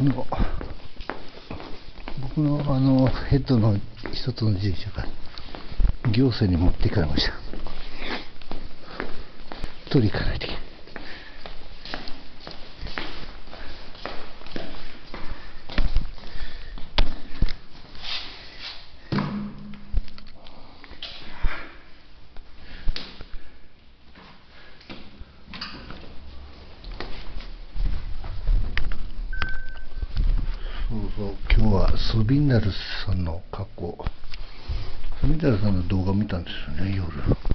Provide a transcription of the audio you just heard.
僕のヘッドの一つの自転車が行政に持っていかれました。取り行かないといけない。今日はスビンダルさんの格好、スビンダルさんの動画見たんですよね、夜。